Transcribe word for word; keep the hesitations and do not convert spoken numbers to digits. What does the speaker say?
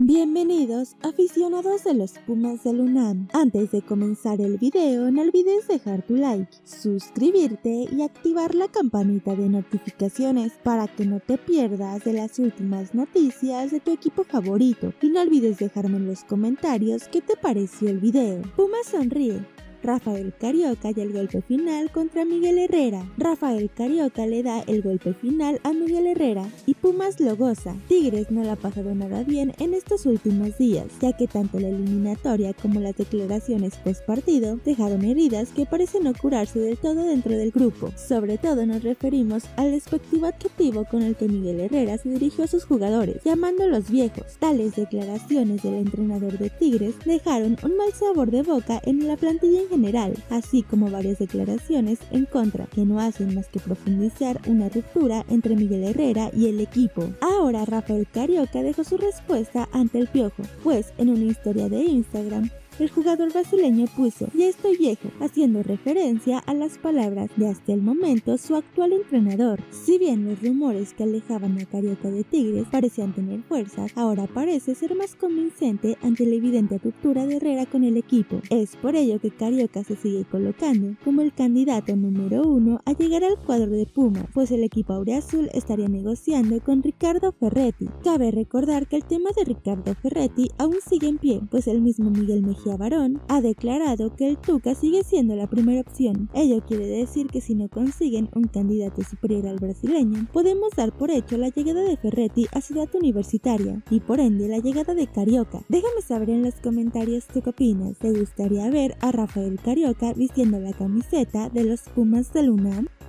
Bienvenidos aficionados de los Pumas del UNAM. Antes de comenzar el video no olvides dejar tu like, suscribirte y activar la campanita de notificaciones para que no te pierdas de las últimas noticias de tu equipo favorito. Y no olvides dejarme en los comentarios qué te pareció el video. Pumas sonríe. Rafael Carioca y el golpe final contra Miguel Herrera. Rafael Carioca le da el golpe final a Miguel Herrera y Pumas lo goza. Tigres no le ha pasado nada bien en estos últimos días, ya que tanto la eliminatoria como las declaraciones post partido dejaron heridas que parecen no curarse del todo dentro del grupo. Sobre todo nos referimos al despectivo adjetivo con el que Miguel Herrera se dirigió a sus jugadores, llamándolos viejos. Tales declaraciones del entrenador de Tigres dejaron un mal sabor de boca en la plantilla en general, así como varias declaraciones en contra que no hacen más que profundizar una ruptura entre Miguel Herrera y el equipo. Ahora Rafael Carioca dejó su respuesta ante el Piojo, pues en una historia de Instagram el jugador brasileño puso "Ya estoy viejo", haciendo referencia a las palabras de hasta el momento su actual entrenador. Si bien los rumores que alejaban a Carioca de Tigres parecían tener fuerzas, ahora parece ser más convincente ante la evidente ruptura de Herrera con el equipo. Es por ello que Carioca se sigue colocando como el candidato número uno a llegar al cuadro de Pumas, pues el equipo auriazul estaría negociando con Ricardo Ferretti. Cabe recordar que el tema de Ricardo Ferretti aún sigue en pie, pues el mismo Miguel Mejía Barón ha declarado que el Tuca sigue siendo la primera opción. Ello quiere decir que si no consiguen un candidato superior al brasileño, podemos dar por hecho la llegada de Ferretti a Ciudad Universitaria y por ende la llegada de Carioca. Déjame saber en los comentarios tú qué opinas. ¿Te gustaría ver a Rafael Carioca vistiendo la camiseta de los Pumas del UNAM?